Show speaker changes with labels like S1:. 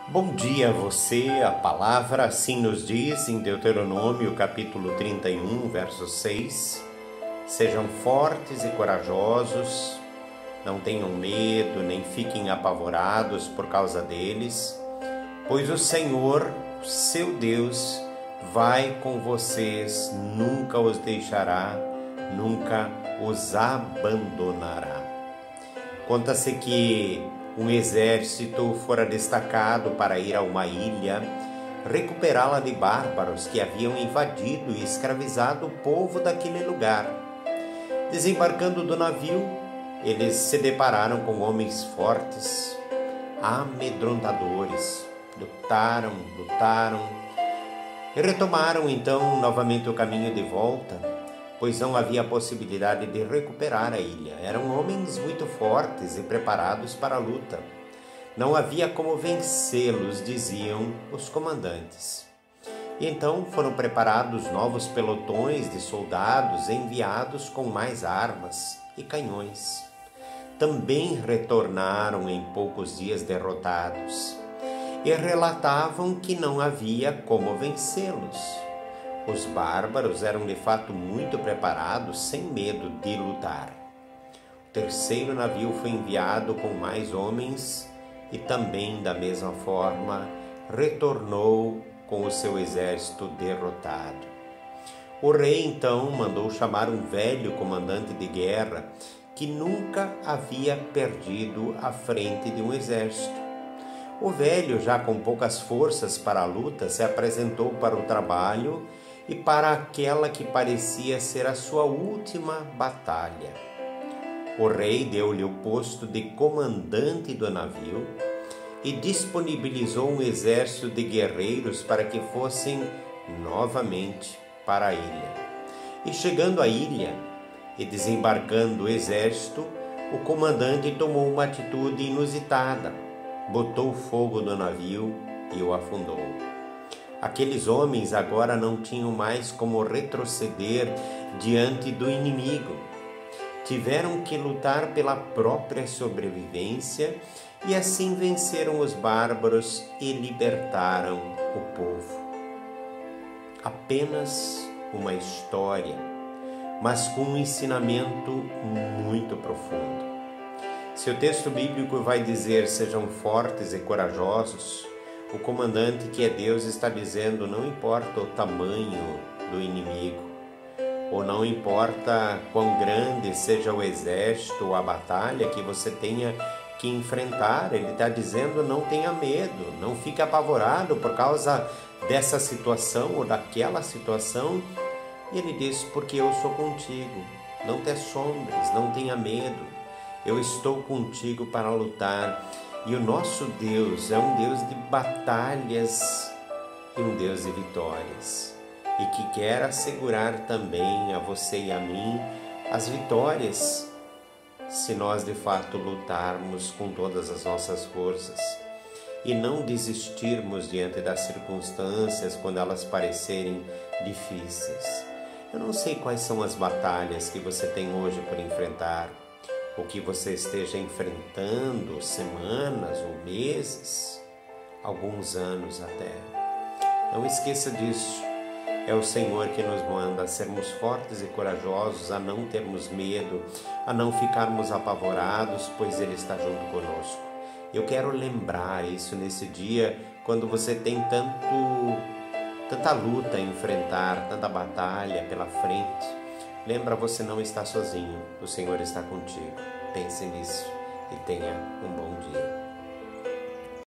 S1: Bom dia a você, a palavra assim nos diz em Deuteronômio capítulo 31, verso 6. Sejam fortes e corajosos, não tenham medo, nem fiquem apavorados por causa deles, pois o Senhor, seu Deus, vai com vocês, nunca os deixará, nunca os abandonará. Conta-se que um exército fora destacado para ir a uma ilha, recuperá-la de bárbaros que haviam invadido e escravizado o povo daquele lugar. Desembarcando do navio, eles se depararam com homens fortes, amedrontadores. Lutaram e retomaram então novamente o caminho de volta, pois não havia possibilidade de recuperar a ilha. Eram homens muito fortes e preparados para a luta. Não havia como vencê-los, diziam os comandantes. E então foram preparados novos pelotões de soldados enviados com mais armas e canhões. Também retornaram em poucos dias derrotados e relatavam que não havia como vencê-los. Os bárbaros eram de fato muito preparados, sem medo de lutar. O terceiro navio foi enviado com mais homens e também, da mesma forma, retornou com o seu exército derrotado. O rei então mandou chamar um velho comandante de guerra que nunca havia perdido a frente de um exército. O velho, já com poucas forças para a luta, se apresentou para o trabalho e para aquela que parecia ser a sua última batalha. O rei deu-lhe o posto de comandante do navio e disponibilizou um exército de guerreiros para que fossem novamente para a ilha. E chegando à ilha e desembarcando o exército, o comandante tomou uma atitude inusitada, botou fogo no navio e o afundou. Aqueles homens agora não tinham mais como retroceder diante do inimigo. Tiveram que lutar pela própria sobrevivência e assim venceram os bárbaros e libertaram o povo. Apenas uma história, mas com um ensinamento muito profundo. Se o texto bíblico vai dizer sejam fortes e corajosos, o comandante, que é Deus, está dizendo: não importa o tamanho do inimigo, ou não importa quão grande seja o exército ou a batalha que você tenha que enfrentar, ele está dizendo: não tenha medo, não fique apavorado por causa dessa situação ou daquela situação. E ele diz: porque eu sou contigo, não te assombres, não tenha medo, eu estou contigo para lutar. E o nosso Deus é um Deus de batalhas e um Deus de vitórias. E que quer assegurar também a você e a mim as vitórias, se nós de fato lutarmos com todas as nossas forças e não desistirmos diante das circunstâncias quando elas parecerem difíceis. Eu não sei quais são as batalhas que você tem hoje por enfrentar, o que você esteja enfrentando, semanas ou meses, alguns anos até. Não esqueça disso. É o Senhor que nos manda a sermos fortes e corajosos, a não termos medo, a não ficarmos apavorados, pois Ele está junto conosco. Eu quero lembrar isso nesse dia, quando você tem tanta luta a enfrentar, tanta batalha pela frente. Lembra, você não está sozinho, o Senhor está contigo. Pense nisso e tenha um bom dia.